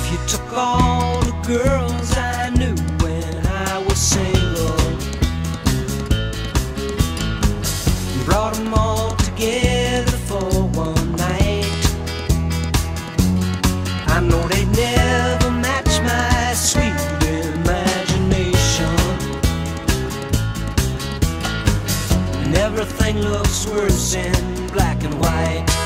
you took all the girls I knew when I was single and brought them all together for one night, I know they'd never match my sweet imagination. And everything looks worse in black and white.